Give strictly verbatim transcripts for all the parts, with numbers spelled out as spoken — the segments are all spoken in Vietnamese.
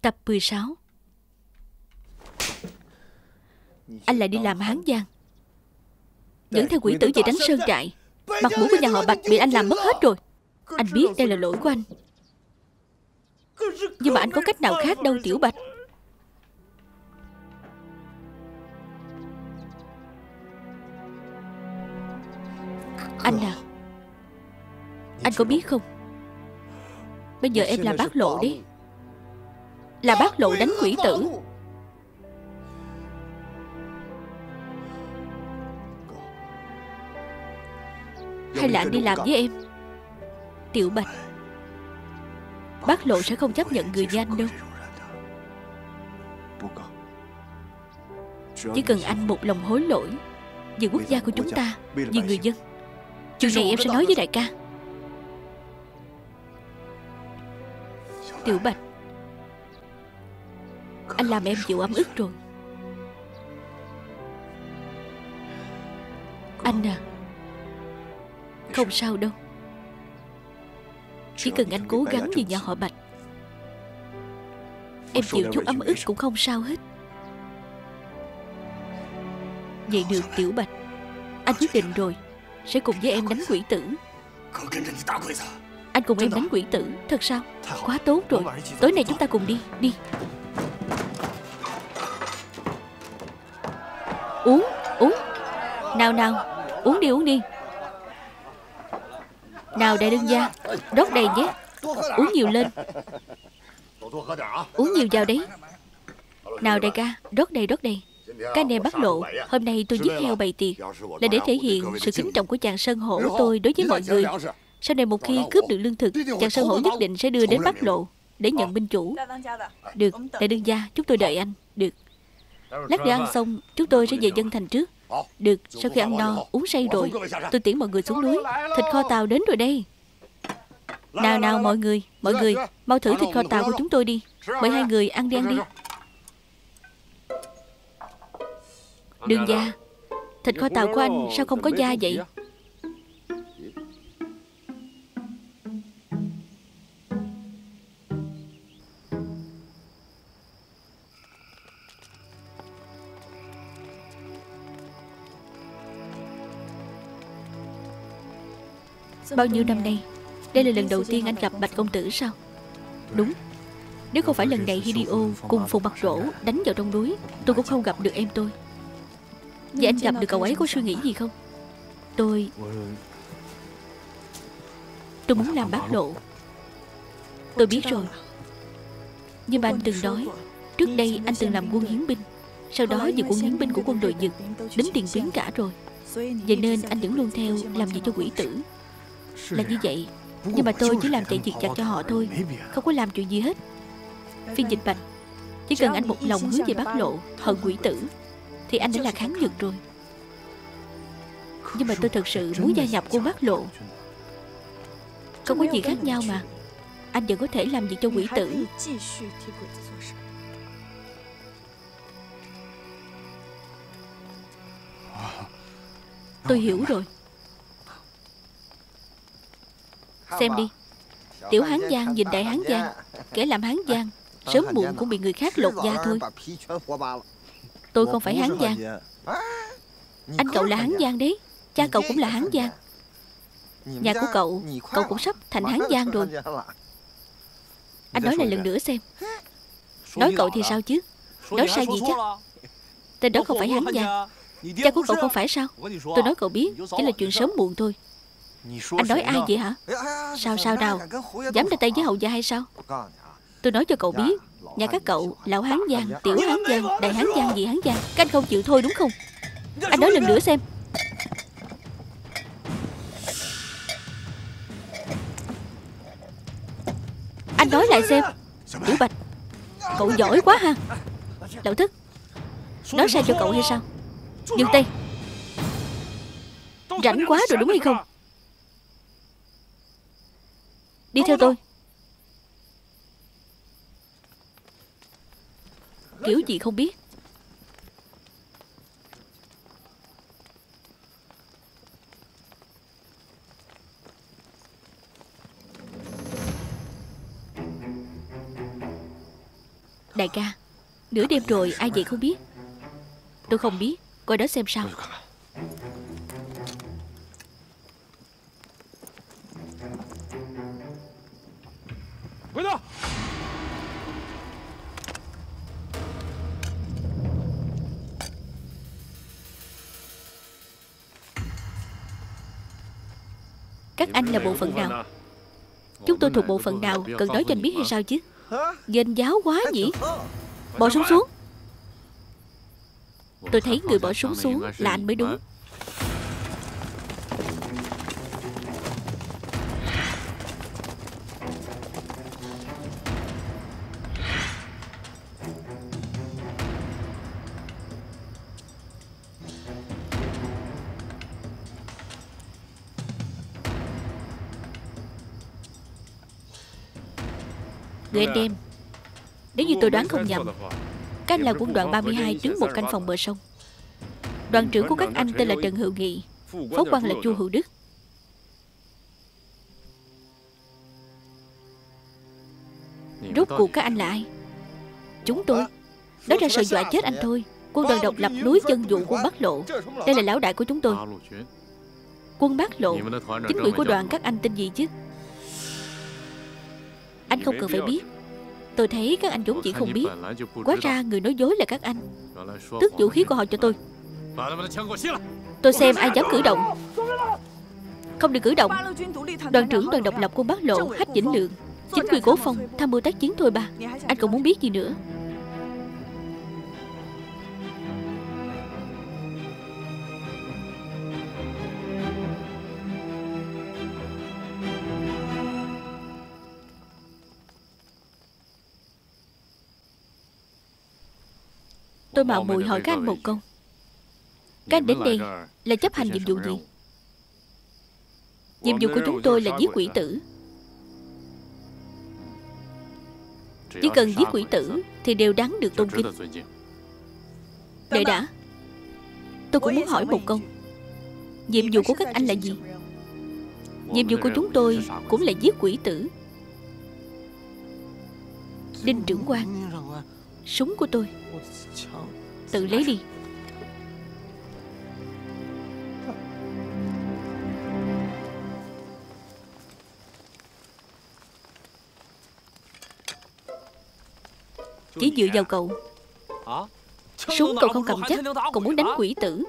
Tập mười sáu. Anh lại đi làm Hán Giang, dẫn theo quỷ tử về đánh sơn trại. Mặt mũi của nhà họ Bạch bị anh làm mất hết rồi. Anh biết đây là lỗi của anh, nhưng mà anh có cách nào khác đâu Tiểu Bạch. Anh à, anh có biết không, bây giờ em là bác lộ đấy. Là bác lộ đánh quỷ tử. Hay là anh đi làm với em? Tiểu Bạch, bác lộ sẽ không chấp nhận người như anh đâu. Chỉ cần anh một lòng hối lỗi vì quốc gia của chúng ta, vì người dân. Chuyện này em sẽ nói với đại ca. Tiểu Bạch, anh làm em chịu ấm ức rồi. Anh à, không sao đâu. Chỉ cần anh cố gắng vì nhà họ Bạch, em chịu chút ấm ức cũng không sao hết. Vậy được Tiểu Bạch, anh quyết định rồi, sẽ cùng với em đánh quỷ tử. Anh cùng em đánh quỷ tử, thật sao? Quá tốt rồi. Tối nay chúng ta cùng đi. Đi. Uống, uống. Nào nào, uống đi, uống đi. Nào đại đương gia, rót đầy nhé. Uống nhiều lên. Uống nhiều vào đấy. Nào đại ca, rót đầy, rót đầy. Cái này Bác Lộ, hôm nay tôi giết heo bày tiệc là để thể hiện sự kính trọng của chàng Sơn Hổ tôi đối với mọi người. Sau này một khi cướp được lương thực, chàng Sơn Hổ nhất định sẽ đưa đến Bác Lộ để nhận binh chủ. Được, đại đương gia, chúng tôi đợi anh. Được. Lát nữa ăn xong, chúng tôi sẽ về dân thành trước. Được, sau khi ăn no, uống say rồi, tôi tiễn mọi người xuống núi. Thịt kho tàu đến rồi đây. Nào nào mọi người, mọi người, mau thử thịt kho tàu của chúng tôi đi. Mời hai người ăn đi, ăn đi. Đương gia, thịt kho tàu của anh sao không có da vậy? Bao nhiêu năm nay, đây là lần đầu tiên anh gặp Bạch công tử sao? Đúng. Nếu không phải lần này Hideo cùng Phùng Mặt Rỗ đánh vào trong núi, tôi cũng không gặp được em tôi. Vậy anh gặp được cậu ấy có suy nghĩ gì không? Tôi Tôi muốn làm Bác Lộ. Tôi biết rồi. Nhưng mà anh từng nói, trước đây anh từng làm quân hiến binh, sau đó vì quân hiến binh của quân đội Nhật đến tiền tuyến cả rồi. Vậy nên anh vẫn luôn theo làm việc cho quỷ tử. Là như vậy. Nhưng mà tôi chỉ làm chạy việc chặt cho họ thôi, không có làm chuyện gì hết. Phiên Dịch Bạch, chỉ cần anh một lòng hướng về Bác Lộ, hận quỷ tử, thì anh đã là kháng Nhật rồi. Nhưng mà tôi thật sự muốn gia nhập quân Bác Lộ. Không có gì khác nhau mà. Anh vẫn có thể làm việc cho quỷ tử. Tôi hiểu rồi. Xem đi, tiểu Hán Giang nhìn đại Hán Giang, kẻ làm Hán Giang sớm muộn cũng bị người khác lột da thôi. Tôi không phải Hán Giang. Anh cậu là Hán Giang đấy. Cha cậu cũng là Hán Giang. Nhà của cậu, cậu cũng sắp thành Hán Giang rồi. Anh nói lại lần nữa xem. Nói cậu thì sao chứ? Nói sai gì chứ? Tên đó không phải Hán Giang. Cha của cậu không phải sao? Tôi nói cậu biết, chỉ là chuyện sớm muộn thôi. Anh nói ai vậy hả? Sao sao nào? Dám ra tay với hầu gia hay sao? Tôi nói cho cậu biết, nhà các cậu, lão Hán Giang, tiểu Hán Giang, đại Hán Giang gì Hán Giang, các anh không chịu thôi đúng không? Anh nói lần nữa xem. Anh nói lại xem. Tiểu Bạch, cậu giỏi quá ha. Lão Thất, nói sai cho cậu hay sao? Dừng tay. Rảnh quá rồi đúng hay không? Đi theo tôi. Kiểu gì không biết. Đại ca, nửa đêm rồi ai vậy không biết. Tôi không biết, coi đó xem sao. Các anh là bộ phận nào? Chúng tôi thuộc bộ phận nào? Cần nói cho anh biết hay sao chứ? Dên giáo quá nhỉ. Bỏ súng xuống. Tôi thấy người bỏ súng xuống là anh mới đúng. Người anh em, nếu như tôi đoán không nhầm, các anh là quân đoàn ba mươi hai đứng một canh phòng bờ sông. Đoàn trưởng của các anh tên là Trần Hữu Nghị, phó quan là Chu Hữu Đức. Rốt cuộc các anh là ai? Chúng tôi. Đó là sợ dọa chết anh thôi. Quân đoàn độc lập núi chân dụ quân Bắc Lộ. Đây là lão đại của chúng tôi. Quân Bắc Lộ. Chính ủy của đoàn các anh tên gì chứ? Anh không cần phải biết. Tôi thấy các anh vốn chỉ không biết. Quá ra người nói dối là các anh. Tước vũ khí của họ cho tôi. Tôi xem ai dám cử động. Không được cử động. Đoàn trưởng đoàn độc lập quân Bắc Lộ Hách Vĩnh Lượng, chính quy Cố Phong, tham mưu tác chiến thôi ba. Anh còn muốn biết gì nữa? Tôi mạo muội hỏi các anh một câu. Các anh đến đây là chấp hành nhiệm vụ gì? Nhiệm vụ của chúng tôi là giết quỷ tử. Chỉ cần giết quỷ tử thì đều đáng được tôn kính. Đợi đã, tôi cũng muốn hỏi một câu. Nhiệm vụ của các anh là gì? Nhiệm vụ của chúng tôi cũng là giết quỷ tử. Đinh trưởng quan, súng của tôi tự lấy đi. Chỉ dựa vào cậu. Súng cậu không cầm chắc, còn muốn đánh quỷ tử.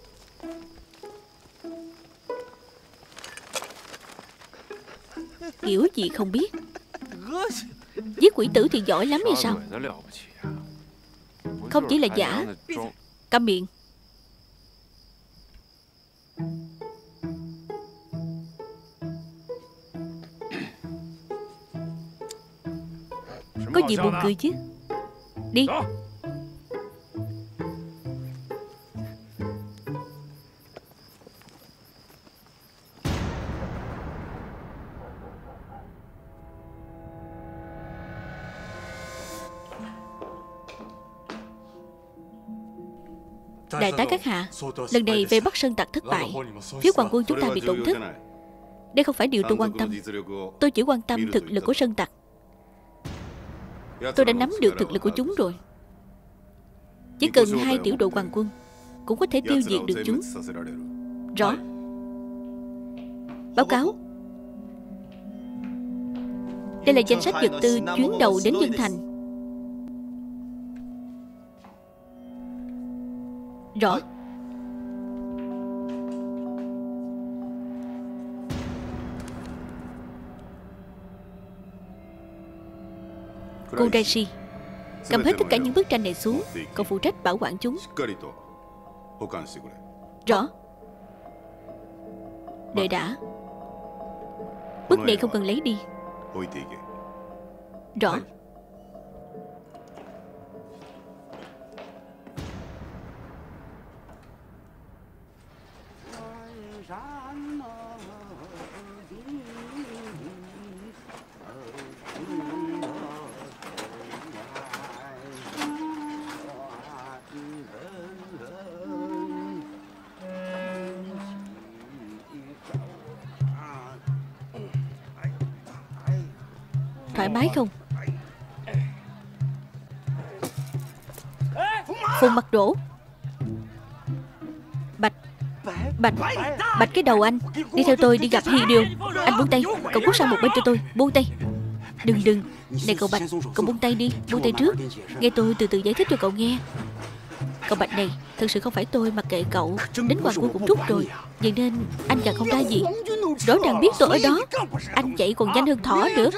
Kiểu gì không biết. Giết quỷ tử thì giỏi lắm hay sao? Không chỉ là giả. Câm miệng. Có gì buồn cười chứ? Đi. Đại tá các hạ, lần này về Bắc Sơn Tặc thất bại, phía hoàng quân chúng ta bị tổn thất. Đây không phải điều tôi quan tâm. Tôi chỉ quan tâm thực lực của Sơn Tặc. Tôi đã nắm được thực lực của chúng rồi. Chỉ cần hai tiểu đội hoàng quân cũng có thể tiêu diệt được chúng. Rõ. Báo cáo. Đây là danh sách vật tư chuyến đầu đến Dân Thành. Rõ. Cô Dashi, cầm hết tất cả những bức tranh này xuống. Cậu phụ trách bảo quản chúng. Rõ. Đợi đã. Bức này không cần lấy đi. Rõ. Thoải mái không? Phùng Mặt Rỗ. Bạch Bạch Bạch cái đầu anh. Đi theo tôi đi gặp Hideo. Anh buông tay. Cậu cút sang một bên cho tôi. Buông tay. Đừng đừng. Này cậu Bạch, cậu buông tay đi. Buông tay trước. Nghe tôi từ từ giải thích cho cậu nghe. Cậu Bạch này, thật sự không phải tôi mặc kệ cậu. Đến hoàng cung cũng rút rồi, vậy nên anh càng không ra gì. Rõ ràng biết tôi ở đó. Anh chạy còn nhanh hơn thỏ nữa.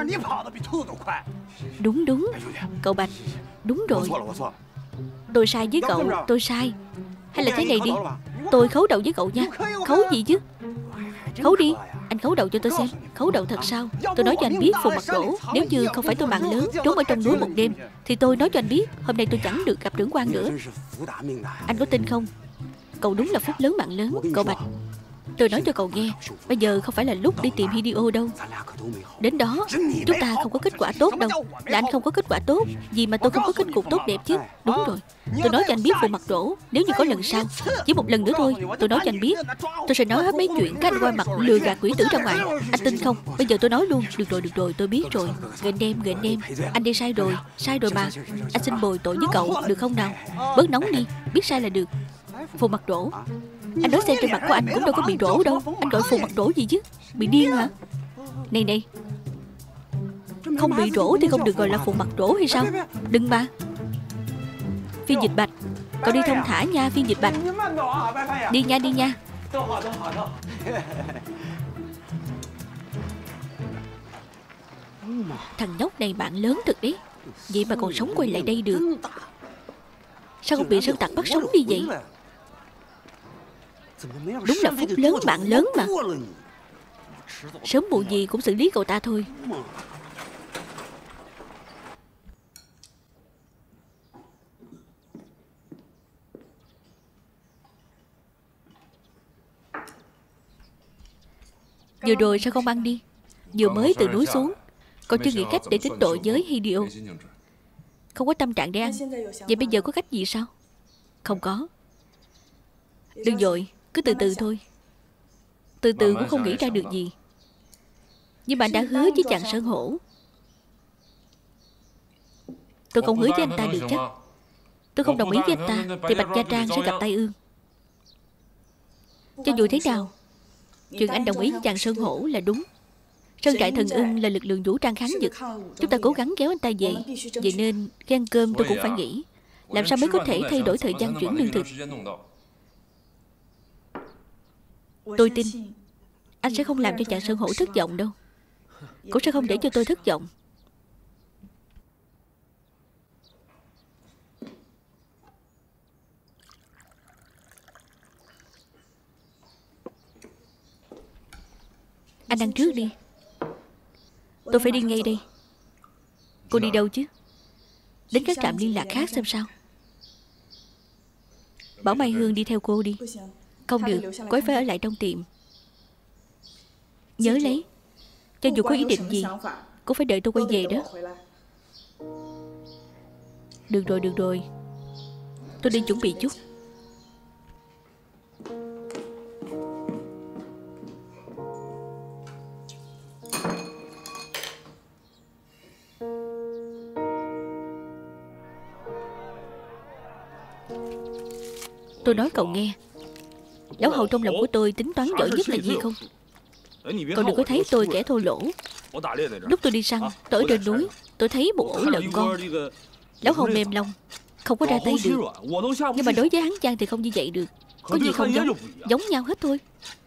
Đúng đúng. Cậu Bạch, đúng rồi. Tôi sai với cậu. Tôi sai. Hay là thế này đi, tôi khấu đầu với cậu nha. Khấu gì chứ? Khấu đi. Anh khấu đầu cho tôi xem. Khấu đầu thật sao? Tôi nói cho anh biết Phùng Mặt Rỗ, nếu như không phải tôi mạng lớn trốn ở trong núi một đêm, thì tôi nói cho anh biết hôm nay tôi chẳng được gặp trưởng quan nữa. Anh có tin không? Cậu đúng là phúc lớn mạng lớn. Cậu Bạch, tôi nói cho cậu nghe, bây giờ không phải là lúc đi tìm Hideo đâu. Đến đó chúng ta không có kết quả tốt đâu. Là anh không có kết quả tốt, vì mà tôi không có kết cục tốt đẹp chứ. Đúng rồi. Tôi nói cho anh biết Phùng Mặt Rỗ, nếu như có lần sau, chỉ một lần nữa thôi, tôi nói cho anh biết, tôi sẽ nói hết mấy chuyện các anh qua mặt lừa gạt quỷ tử ra ngoài. Anh tin không? Bây giờ tôi nói luôn. Được rồi, được rồi, tôi biết rồi. Người anh em, người anh em, anh đi sai rồi. Sai rồi mà. Anh xin bồi tội với cậu, được không nào? Bớt nóng đi, biết sai là được. Phùng Mặt Rỗ, anh nói xem trên mặt của anh cũng đâu có bị rỗ đâu. Anh gọi Phùng Mặt Rỗ gì chứ? Bị điên hả? Này này, không bị rỗ thì không được gọi là Phùng Mặt Rỗ hay sao? Đừng mà. Phiên Dịch Bạch, cậu đi thông thả nha Phiên Dịch Bạch. Đi nha, đi nha. Thằng nhóc này bạn lớn thật đấy. Vậy mà còn sống quay lại đây được. Sao không bị sơn tặc bắt sống đi vậy? Đúng là phúc lớn bạn lớn mà. Sớm muộn gì cũng xử lý cậu ta thôi. Vừa rồi sao không ăn đi? Vừa mới từ núi xuống, còn chưa nghĩ cách để tính tội với Hideo. Không có tâm trạng để ăn. Vậy bây giờ có cách gì sao? Không có. Đừng vội, cứ từ từ thôi. Từ từ cũng không nghĩ ra được gì. Nhưng bạn đã hứa với chàng Sơn Hổ. Tôi không hứa với anh ta được chắc. Tôi không đồng ý với anh ta thì Bạch Gia Trang sẽ gặp tai ương. Cho dù thế nào, chuyện anh đồng ý với chàng Sơn Hổ là đúng. Sơn Trại Thần Ưng là lực lượng vũ trang kháng Dực. Chúng ta cố gắng kéo anh ta về. Vậy nên khi ăn cơm tôi cũng phải nghĩ làm sao mới có thể thay đổi thời gian chuyển lương thực. Tôi tin anh sẽ không làm cho chàng Sơn Hổ thất vọng đâu. Cũng sẽ không để cho tôi thất vọng. Anh ăn trước đi. Tôi phải đi ngay đây. Cô đi đâu chứ? Đến các trạm liên lạc khác xem sao. Bảo Mai Hương đi theo cô đi. Không được, cô ấy phải ở lại trong tiệm. Nhớ lấy, cho dù có ý định gì, cô phải đợi tôi quay về đó. Được rồi, được rồi. Tôi đi chuẩn bị chút. Tôi nói cậu nghe, lão hầu trong lòng của tôi tính toán giỏi nhất là gì không? Cậu đừng có thấy tôi kẻ thô lỗ. Lúc tôi đi săn, tôi ở trên núi, tôi thấy một ổ lợn con. Lão hầu mềm lòng, không có ra tay được. Nhưng mà đối với Hán Giang thì không như vậy được. Có gì không giống, giống nhau hết thôi.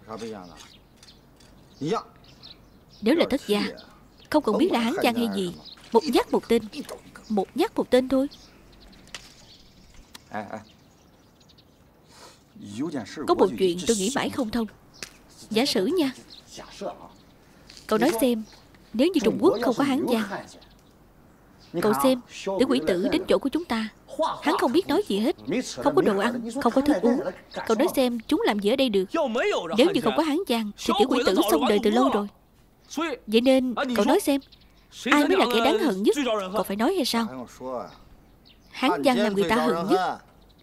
Nếu là Thất Gia, không cần biết là Hán Giang hay gì, một nhát một tên. Một nhát một tên thôi. Có một chuyện tôi nghĩ mãi không thông. Giả sử nha, cậu nói xem, nếu như Trung Quốc không có Hán Giang, cậu xem, để quỷ tử đến chỗ của chúng ta, hắn không biết nói gì hết, không có đồ ăn, không có thức uống. Cậu nói xem chúng làm gì ở đây được? Nếu như không có Hán Giang thì tiểu quỷ tử xong đời từ lâu rồi. Vậy nên cậu nói xem, ai mới là kẻ đáng hận nhất? Cậu phải nói hay sao? Hán Giang làm người ta hận nhất.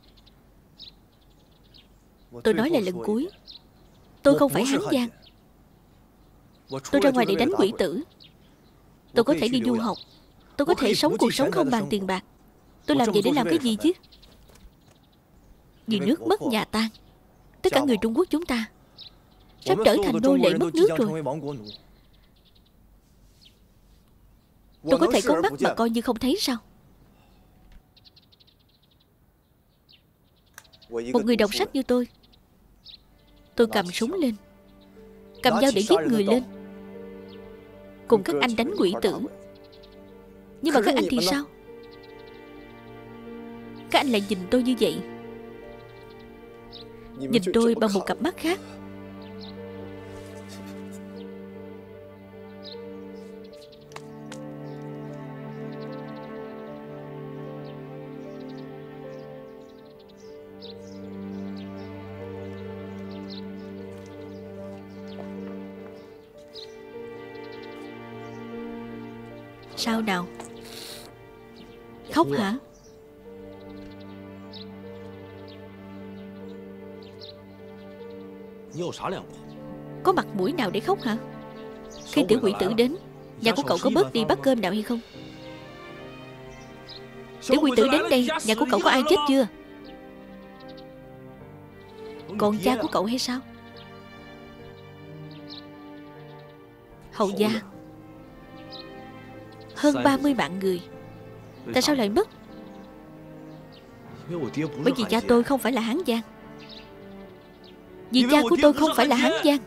Tôi nói là lần cuối, tôi không phải Hán Giang. Tôi ra ngoài để đánh quỷ tử. Tôi có thể đi du học. Tôi có thể sống cuộc sống không bàn tiền bạc. Tôi làm vậy để làm cái gì chứ? Vì nước mất nhà tan, tất cả người Trung Quốc chúng ta sắp trở thành nô lệ mất nước rồi. Tôi có thể có mắt mà coi như không thấy sao? Một người đọc sách như tôi, tôi cầm súng lên, cầm dao để giết người lên, cùng các anh đánh quỷ tử. Nhưng mà các anh thì sao? Các anh lại nhìn tôi như vậy, nhìn tôi bằng một cặp mắt khác. Sao nào? Khóc hả? Có mặt mũi nào để khóc hả? Khi tiểu quỷ tử đến, nhà của cậu có bớt đi bát cơm nào hay không? Tiểu quỷ tử đến đây, nhà của cậu có ai chết chưa? Còn cha của cậu hay sao? Hầu gia hơn ba mươi mạng người, tại sao lại mất? Bởi vì cha tôi không phải là Hán Giang. Vì cha của tôi không phải là Hán Giang.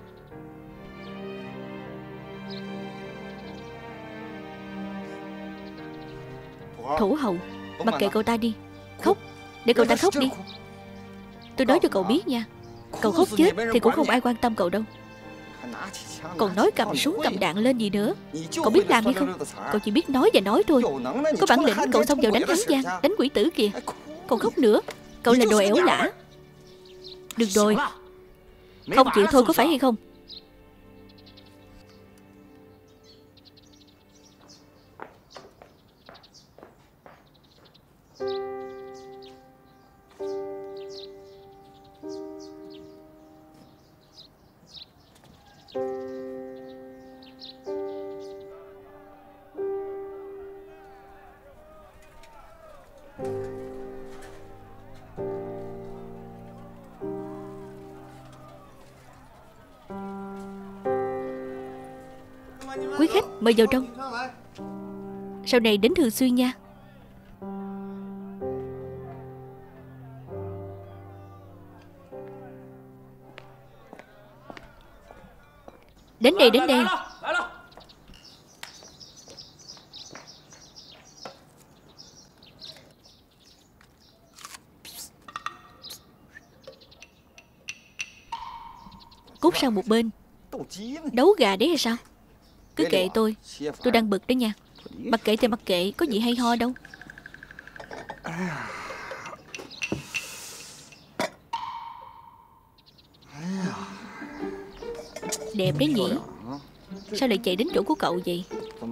Thủ hầu, mặc kệ cậu ta đi. Khóc, để cậu ta khóc đi. Tôi nói cho cậu biết nha, cậu khóc chết thì cũng không ai quan tâm cậu đâu. Còn nói cầm súng cầm đạn lên gì nữa? Cậu biết làm hay không? Cậu chỉ biết nói và nói thôi. Có bản lĩnh cậu xông vào đánh Hán Giang, đánh quỷ tử kìa. Còn khóc nữa, cậu là đồ ẻo lả. Được rồi, không chịu thôi có phải hay không? Quý khách mời vào trong. Sau này đến thường xuyên nha. Đến đây, đến đây. Cút sang một bên. Đấu gà đấy hay sao? Cứ kệ tôi, tôi đang bực đấy nha. Mặc kệ thì mặc kệ, có gì hay ho đâu. Đẹp đấy nhỉ. Sao lại chạy đến chỗ của cậu vậy?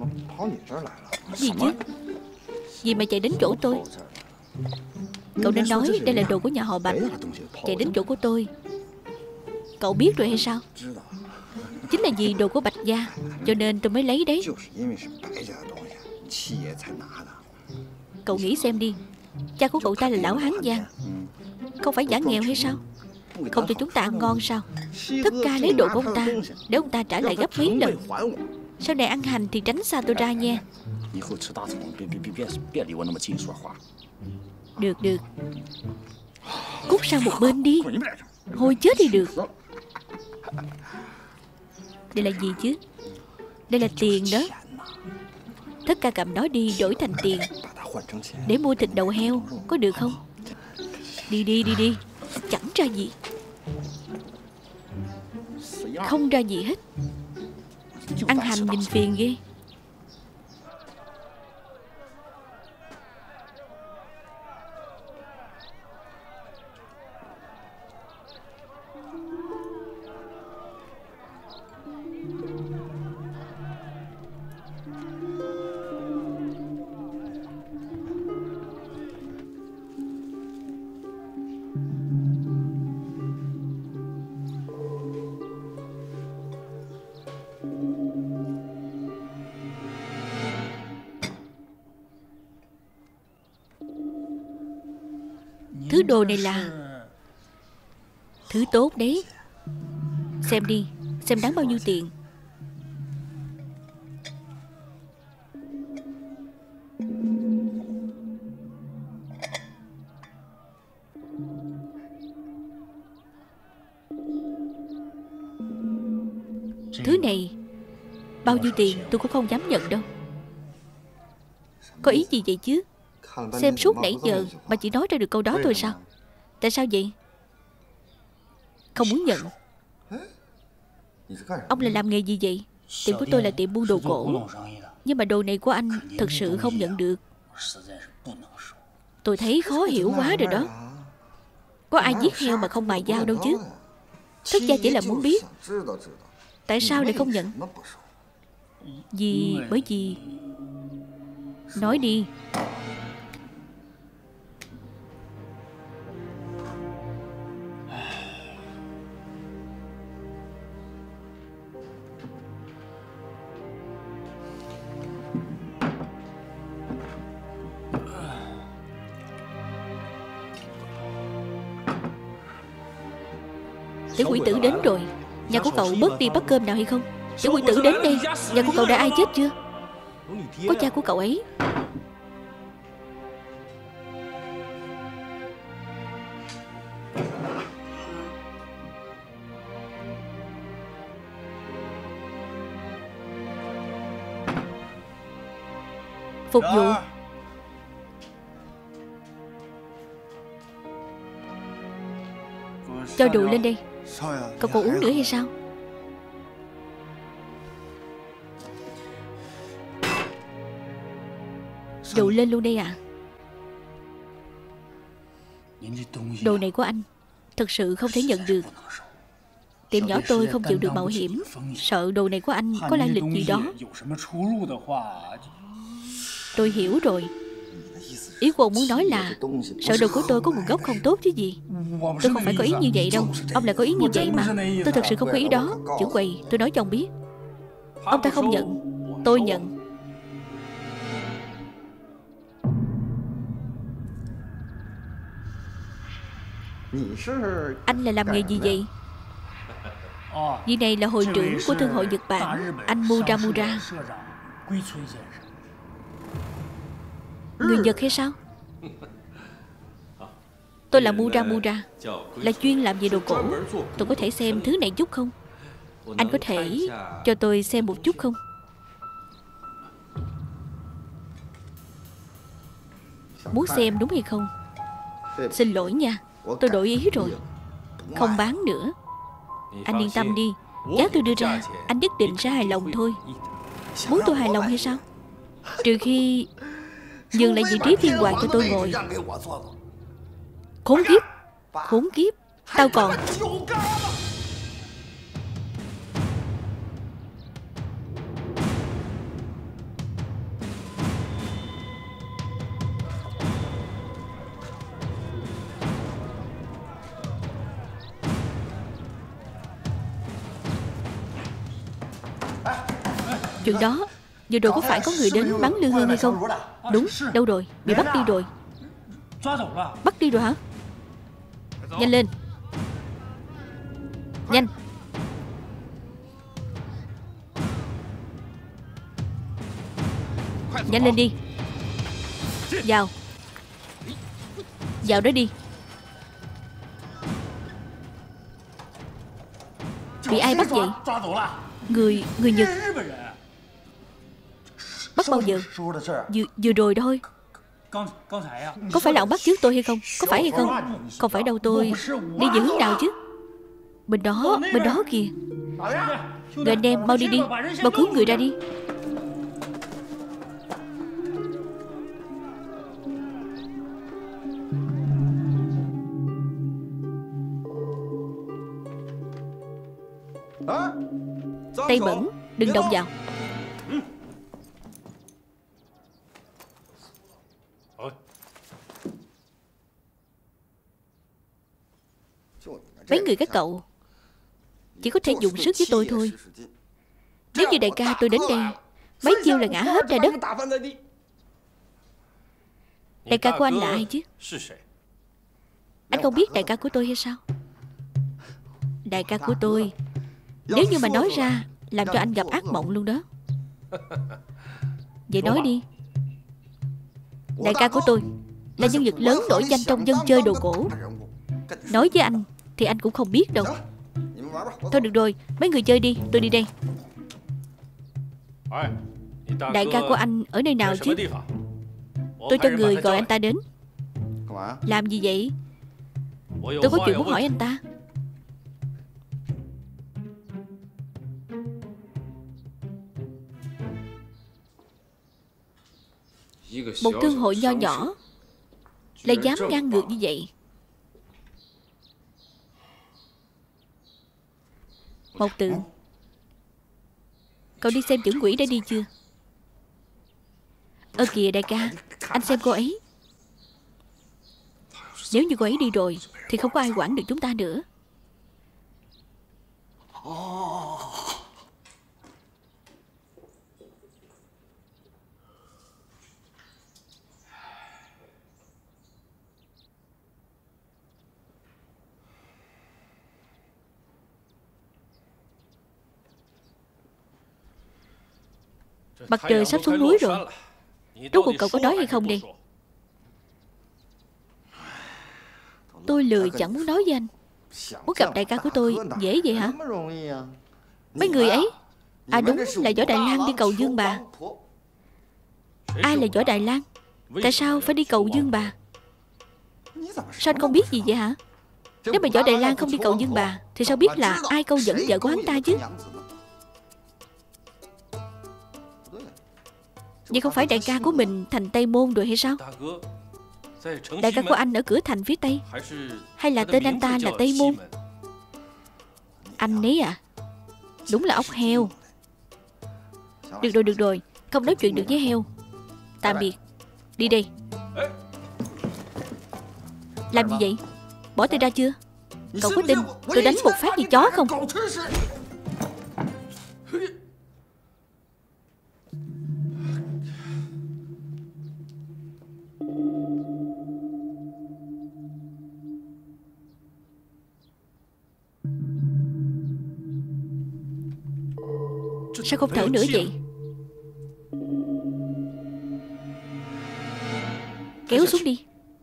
Gì chứ? Gì mà chạy đến chỗ tôi? Cậu nên nói đây là đồ của nhà họ Bạch. Chạy đến chỗ của tôi, cậu biết rồi hay sao? Chính là vì đồ của Bạch gia, cho nên tôi mới lấy đấy. Cậu nghĩ xem đi, cha của cậu ta là lão Hán Giang, không phải giả nghèo hay sao? Không cho chúng ta ăn ngon sao? Tất cả lấy đồ của ông ta, để ông ta trả lại gấp mấy lần. Sau này ăn hành thì tránh xa tôi ra nha. Được được, cút sang một bên đi. Thôi chết thì được. Đây là gì chứ? Đây là tiền đó. Tất cả cầm nó đi đổi thành tiền để mua thịt đầu heo, có được không? Đi đi đi đi. Chẳng ra gì. Không ra gì hết. Ăn hành nhìn phiền ghê. Thứ đồ này là Thứ tốt đấy. Xem đi, xem đáng bao nhiêu tiền. Thứ này bao nhiêu tiền tôi cũng không dám nhận đâu. Có ý gì vậy chứ? Xem suốt nãy giờ mà chỉ nói ra được câu đó thôi sao? Tại sao vậy? Không muốn nhận. Ông là làm nghề gì vậy? Tiệm của tôi là tiệm buôn đồ cổ, nhưng mà đồ này của anh thật sự không nhận được. Tôi thấy khó hiểu quá rồi đó. Có ai giết heo mà không mài dao đâu chứ. Thức gia chỉ là muốn biết tại sao lại không nhận. Vì bởi vì nói đi. Tiểu quỷ tử đến rồi. Nhà của cậu bớt đi bắt cơm nào hay không? Tiểu quỷ tử đến đây. Nhà của cậu đã ai chết chưa? Có cha của cậu ấy. Phục vụ. Cho rượu lên đây. Cậu còn uống nữa hay sao? Rượu lên luôn đây à? Đồ này của anh thật sự không thể nhận được. Tiệm nhỏ tôi không chịu được mạo hiểm. Sợ đồ này của anh có lai lịch gì đó. Tôi hiểu rồi. Ý của ông muốn nói là sợ đồ của tôi có nguồn gốc không tốt chứ gì. Tôi không phải có ý như vậy đâu. Ông lại có ý như vậy mà. Tôi thật sự không có ý đó. Chủ quầy, tôi nói cho ông biết. Ông ta không nhận, tôi nhận. Anh là làm nghề gì vậy? Vị này là hội trưởng của Thương hội Nhật Bản, anh Muramura. Người Nhật hay sao? Tôi là Muramura, là chuyên làm về đồ cổ. Tôi có thể xem thứ này chút không? Anh có thể cho tôi xem một chút không? Muốn xem đúng hay không? Xin lỗi nha, tôi đổi ý rồi. Không bán nữa. Anh yên tâm đi, giá tôi đưa ra anh nhất định sẽ hài lòng thôi. Muốn tôi hài lòng hay sao? Trừ khi nhường lại vị trí thiên hoàng cho tôi ngồi. Khốn kiếp, khốn kiếp. Tao còn chuyện đó. Vừa rồi có phải có người đến bắn lư hương hay không? Đúng, đâu rồi? Bị bắt đi rồi. Bắt đi rồi hả? Nhanh lên. Nhanh. Nhanh lên đi. Vào. Vào đó đi. Bị ai bắt vậy? Người, người Nhật. Bắt bao giờ? Vừa, vừa rồi thôi. Có phải là ông bắt trước tôi hay không? Có phải hay không? Không phải đâu tôi. Đi về hướng nào chứ? Bên đó, bên đó kìa. Người anh em mau đi đi. Mau cứu người ra đi. Tay bẩn, đừng động vào. Mấy người các cậu chỉ có thể dùng sức với tôi thôi. Nếu như đại ca tôi đến đây, mấy chiêu là ngã hết ra đất. Đại ca của anh là ai chứ? Anh không biết đại ca của tôi hay sao? Đại ca của tôi, nếu như mà nói ra làm cho anh gặp ác mộng luôn đó. Vậy nói đi. Đại ca của tôi là nhân vật lớn nổi danh trong dân chơi đồ cổ. Nói với anh thì anh cũng không biết đâu. Thôi được rồi, mấy người chơi đi, tôi đi đây. Đại ca của anh ở nơi nào chứ? Tôi cho người gọi anh ta đến. Làm gì vậy? Tôi có chuyện muốn hỏi anh ta. Một thương hội nho nhỏ lại dám ngang ngược như vậy. Một Tự, cậu đi xem trưởng quỹ đã đi chưa? Ơ kìa đại ca, anh xem cô ấy. Nếu như cô ấy đi rồi thì không có ai quản được chúng ta nữa. Mặt trời sắp xuống núi rồi. Rốt cuộc cậu có đói hay không đây? Tôi lười chẳng muốn nói với anh. Muốn gặp đại ca của tôi dễ vậy hả? Mấy người ấy, à đúng là Võ Đại Lang đi cầu Dương Bà. Ai là Võ Đại Lang? Tại sao phải đi cầu Dương Bà? Sao anh không biết gì vậy hả? Nếu mà Võ Đại Lang không đi cầu Dương Bà thì sao biết là ai câu dẫn vợ của hắn ta chứ? Vậy không phải đại ca của mình thành Tây Môn rồi hay sao? Đại ca của anh ở cửa thành phía Tây, hay là tên anh ta là Tây Môn? Anh ấy à? Đúng là ốc heo. Được rồi, được rồi, không nói chuyện được với heo. Tạm biệt. Đi đây. Làm gì vậy? Bỏ tay ra chưa? Cậu có tin tôi đánh một phát như chó không? Sao không thở nữa vậy? Kéo xuống đi.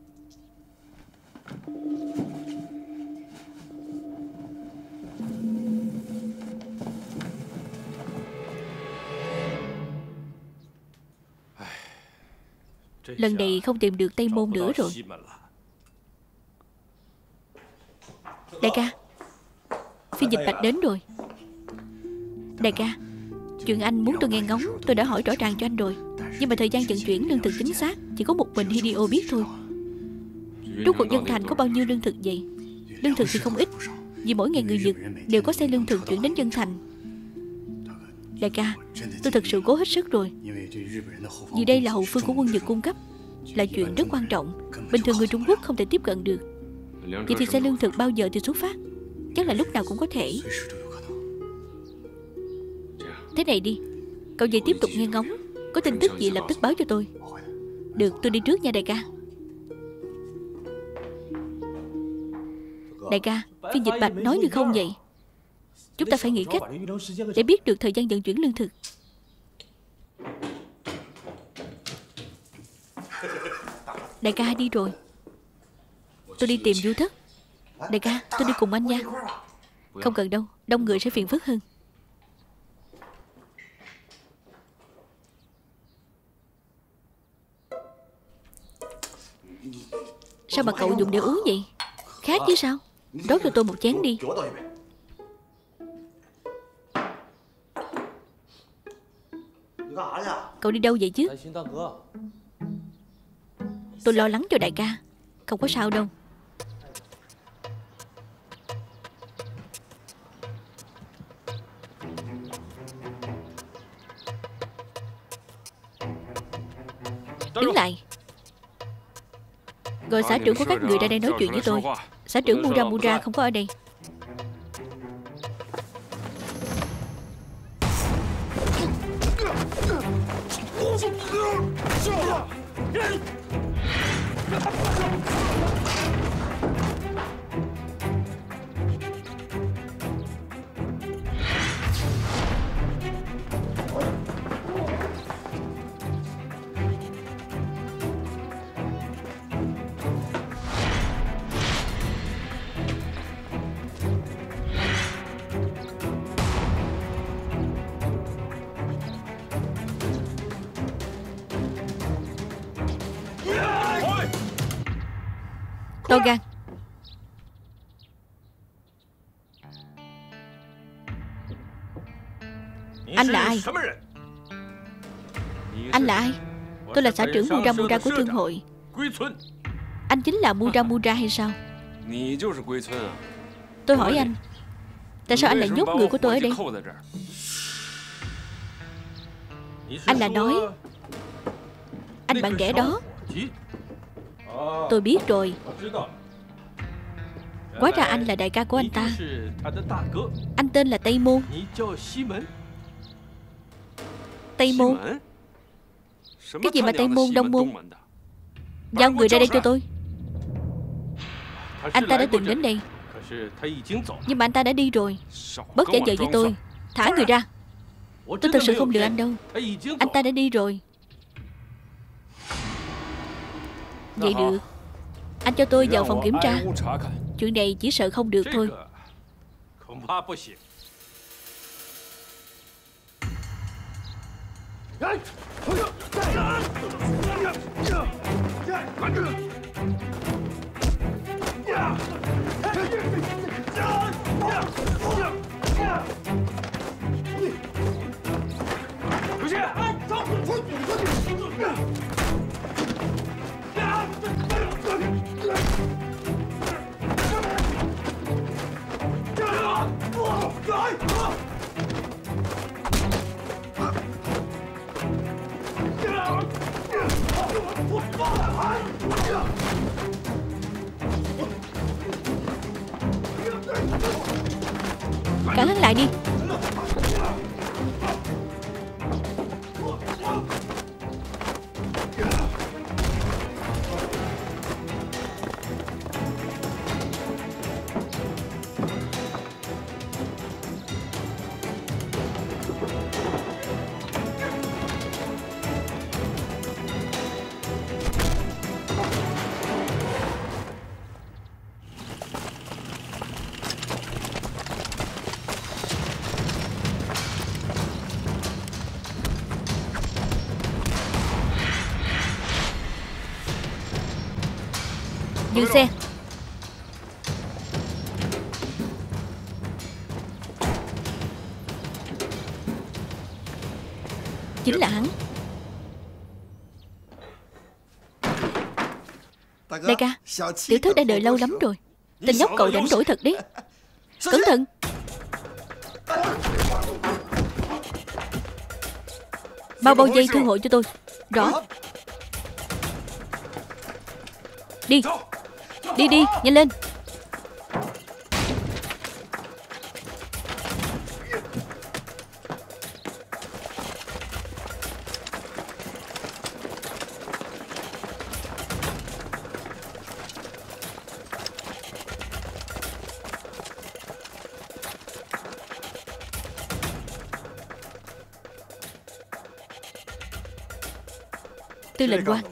Lần này không tìm được Tây Môn nữa rồi. Đại ca, phiên dịch Bạch đến rồi. Đại ca, chuyện anh muốn tôi nghe ngóng tôi đã hỏi rõ ràng cho anh rồi. Nhưng mà thời gian vận chuyển lương thực chính xác chỉ có một mình Hideo biết thôi. Rốt cuộc dân thành có bao nhiêu lương thực vậy? Lương thực thì không ít, vì mỗi ngày người Nhật đều có xe lương thực chuyển đến dân thành. Đại ca, tôi thật sự cố hết sức rồi. Vì đây là hậu phương của quân Nhật cung cấp, là chuyện rất quan trọng. Bình thường người Trung Quốc không thể tiếp cận được. Vậy thì xe lương thực bao giờ thì xuất phát? Chắc là lúc nào cũng có thể. Thế này đi, cậu về tiếp tục nghe ngóng. Có tin tức gì lập tức báo cho tôi. Được, tôi đi trước nha đại ca. Đại ca, phiên dịch Bạch nói được không vậy? Chúng ta phải nghĩ cách để biết được thời gian vận chuyển lương thực. Đại ca đi rồi. Tôi đi tìm Du Thất. Đại ca, tôi đi cùng anh nha. Không cần đâu, đông người sẽ phiền phức hơn. Sao mà cậu dùng để uống vậy? Khác chứ sao? Rót cho tôi một chén đi. Cậu đi đâu vậy chứ? Tôi lo lắng cho đại ca. Không có sao đâu. Đứng lại. Gọi xã trưởng của các người ra đây nói chuyện với tôi. Xã trưởng Mura Mura không có ở đây. To gan. Anh là ai? Anh là ai? Tôi là xã trưởng Muramura của thương hội. Anh chính là Muramura hay sao? Tôi hỏi anh, tại sao anh lại nhốt người của tôi ở đây? Anh là nói anh bạn ghẻ đó. Tôi biết rồi. Hóa ra anh là đại ca của anh ta. Anh tên là Tây Môn. Tây Môn? Cái gì mà Tây Môn Đông Môn? Giao người ra đây cho tôi. Anh ta đã từng đến đây, nhưng mà anh ta đã đi rồi. Bớt giả vờ với tôi. Thả người ra. Tôi thật sự không lừa anh đâu. Anh ta đã đi rồi. Vậy được, anh cho tôi vào phòng kiểm tra. Chuyện này chỉ sợ không được thôi. Cản hắn lại đi. Dừng xe. Chính là hắn. Đại ca, tiểu thư đã đợi lâu lắm rồi. Tên nhóc cậu rảnh rỗi thật đấy. Cẩn thận. Bao bao dây thương hội cho tôi. Rõ. Đi. Đi đi, nhanh lên. Tư lệnh quan.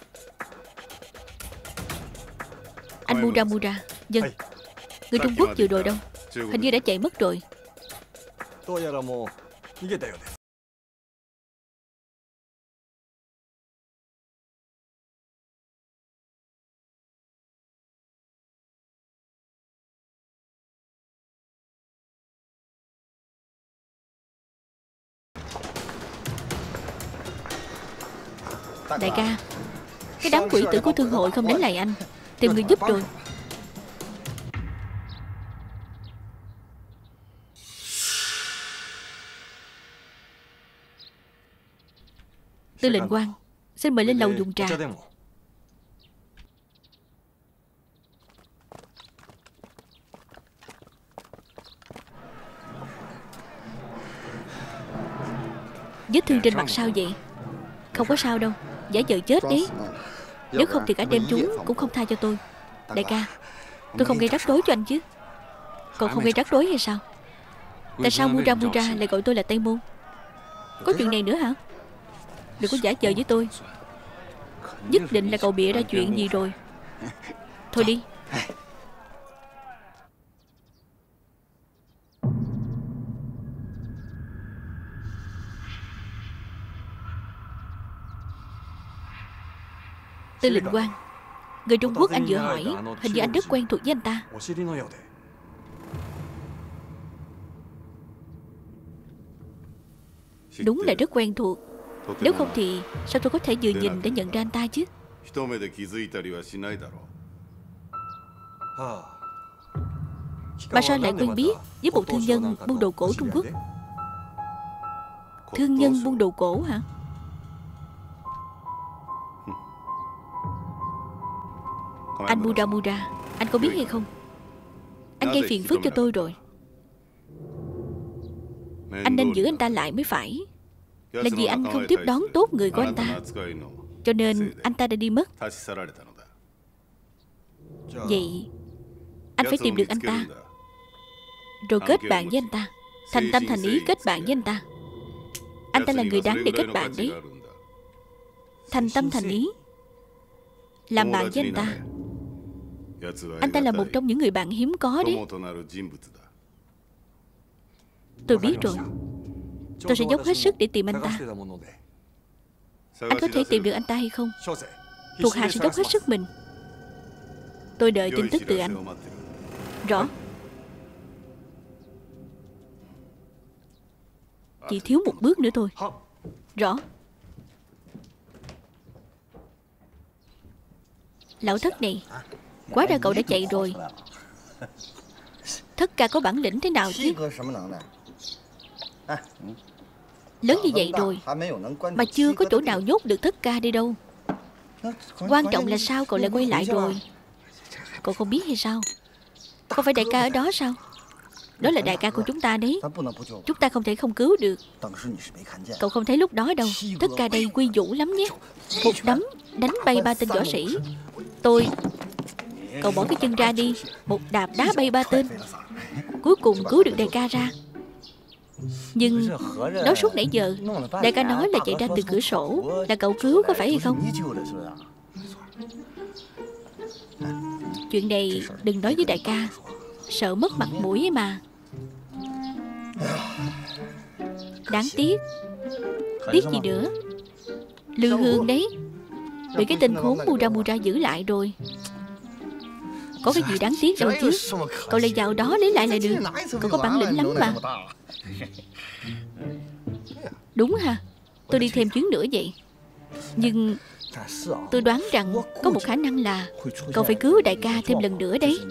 Anh Muramura. Dân. Người Trung Quốc vừa rồi đâu? Hình như đã chạy mất rồi. Đại ca, cái đám quỷ tử của thương hội không đến lại anh. Tìm người giúp rồi. Tư lệnh quan, xin mời lên lầu dùng trà. Vết thương trên mặt sao vậy? Không có sao đâu. Giả vờ chết đấy. Nếu không thì cả đêm chúng cũng không tha cho tôi. Đại ca, tôi không gây rắc rối cho anh chứ? Cậu không gây rắc rối hay sao? Tại sao Muramura lại gọi tôi là Tây Môn? Có chuyện này nữa hả? Đừng có giả vờ với tôi. Nhất định là cậu bịa ra chuyện gì rồi. Thôi đi. Tư lệnh quan, Người Trung Quốc anh vừa hỏi, hình như anh rất quen thuộc với anh ta. Đúng là rất quen thuộc. Nếu không thì sao tôi có thể vừa nhìn để nhận ra anh ta chứ? Mà sao lại quen biết với một thương nhân buôn đồ cổ Trung Quốc? Thương nhân buôn đồ cổ hả? Anh Muramura, anh có biết hay không? Anh gây phiền phức cho tôi rồi. Anh nên giữ anh ta lại mới phải. Là vì anh không tiếp đón tốt người của anh ta, cho nên anh ta đã đi mất. Vậy anh phải tìm được anh ta, rồi kết bạn với anh ta, thành tâm thành ý kết bạn với anh ta. Anh ta là người đáng để kết bạn đấy. Thành tâm thành ý làm bạn với anh ta. Anh ta là một trong những người bạn hiếm có đấy. Tôi biết rồi. Tôi sẽ dốc hết sức để tìm anh ta. Anh có thể tìm được anh ta hay không? Thuộc hạ sẽ dốc hết sức mình. Tôi đợi tin tức từ anh. Rõ. Chỉ thiếu một bước nữa thôi. Rõ. Lão thất này, quá ra cậu đã chạy rồi. Thất ca có bản lĩnh thế nào chứ? Lớn như vậy rồi mà chưa có chỗ nào nhốt được thất ca đi đâu. Quan trọng là sao cậu lại quay lại rồi? Cậu không biết hay sao? Không phải đại ca ở đó sao? Đó là đại ca của chúng ta đấy. Chúng ta không thể không cứu được. Cậu không thấy lúc đó đâu. Thất ca đây quy vũ lắm nhé. Một đấm đánh bay ba tên võ sĩ. Tôi Cậu bỏ cái chân ra đi. Một đạp đá bay ba tên. Cuối cùng cứu được đại ca ra. Nhưng nói suốt nãy giờ đại ca nói là chạy ra từ cửa sổ. Là cậu cứu có phải hay không? Chuyện này đừng nói với đại ca, sợ mất mặt mũi ấy mà. Đáng tiếc. Tiếc gì nữa? Lư Hương đấy bị cái tên khốn Muramura giữ lại rồi. Có cái gì đáng tiếc đâu chứ. Cậu lại vào đó lấy lại là được. Cậu có bản lĩnh lắm mà. Đúng ha. Tôi đi thêm chuyến nữa vậy. Nhưng tôi đoán rằng có một khả năng là cậu phải cứu đại ca thêm lần nữa đấy.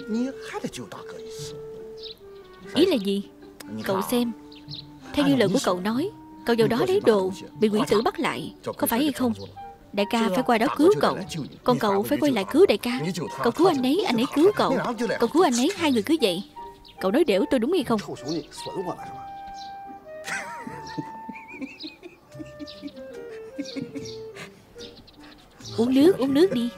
Ý là gì? Cậu xem. Theo như lời của cậu nói, cậu vào đó lấy đồ, bị quỷ tử bắt lại, có phải hay không? Đại ca phải qua đó cứu cậu, còn cậu phải quay lại cứu đại ca. Cậu cứu anh ấy, anh ấy cứu cậu. Cậu cứu anh ấy, hai người cứ vậy. Cậu nói đểu tôi đúng hay không? Uống nước, uống nước đi.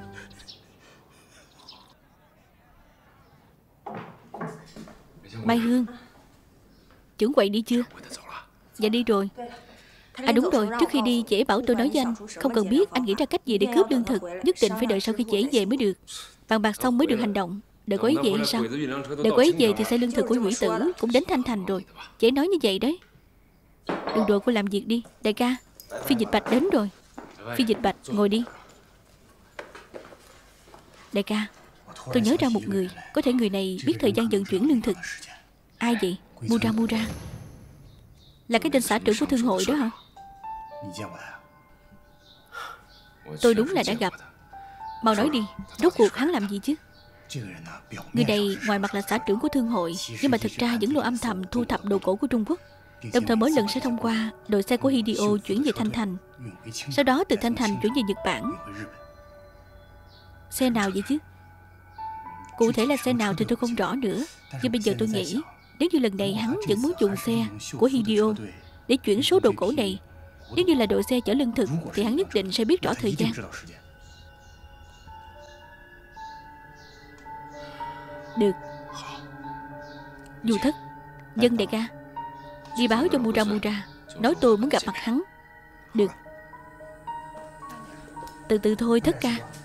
Mai Hương, trưởng quầy đi chưa? Dạ đi rồi. À đúng rồi, trước khi đi chị ấy bảo tôi nói với anh, không cần biết anh nghĩ ra cách gì để cướp lương thực, nhất định phải đợi sau khi chị ấy về mới được. Bàn bạc xong mới được hành động. Đợi cô ấy về hay sao? Đợi cô ấy về thì xe lương thực của quỷ tử cũng đến Thanh Thành rồi. Chị ấy nói như vậy đấy. Đừng đùa, cô làm việc đi. Đại ca, Phiên Dịch Bạch đến rồi. Phiên Dịch Bạch, ngồi đi. Đại ca, tôi nhớ ra một người. Có thể người này biết thời gian vận chuyển lương thực. Ai vậy? Muramura. Là cái tên xã trưởng của thương hội đó hả? Tôi đúng là đã gặp. Mau nói đi, rốt cuộc hắn làm gì chứ? Người này ngoài mặt là xã trưởng của thương hội, nhưng mà thực ra vẫn luôn âm thầm thu thập đồ cổ của Trung Quốc. Đồng thời mỗi lần sẽ thông qua đội xe của Hideo chuyển về Thanh Thành, sau đó từ Thanh Thành chuyển về Nhật Bản. Xe nào vậy chứ? Cụ thể là xe nào thì tôi không rõ nữa. Nhưng bây giờ tôi nghĩ, nếu như lần này hắn vẫn muốn dùng xe của Hideo để chuyển số đồ cổ này, nếu như là đội xe chở lương thực, thì hắn nhất định sẽ biết rõ thời gian. Được. Du Thất, Dân đại ca, đi báo cho Muramura, nói tôi muốn gặp mặt hắn. Được. Từ từ thôi Thất ca.